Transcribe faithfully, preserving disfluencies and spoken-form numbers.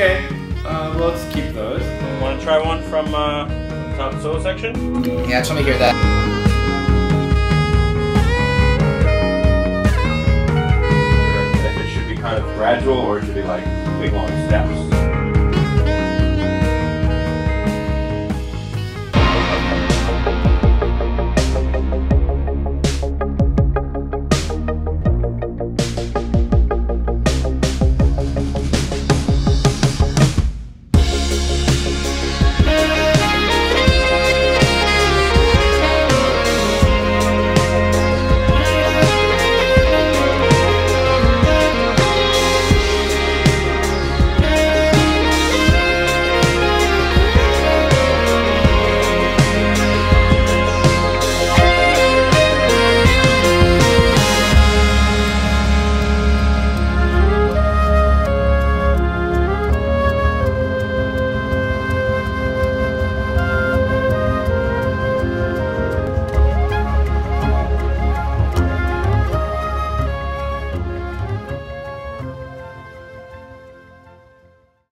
Okay, uh, well, let's keep those. Want to try one from uh, the top solo section? Yeah, just let me hear that. If it should be kind of gradual or it should be like big long steps.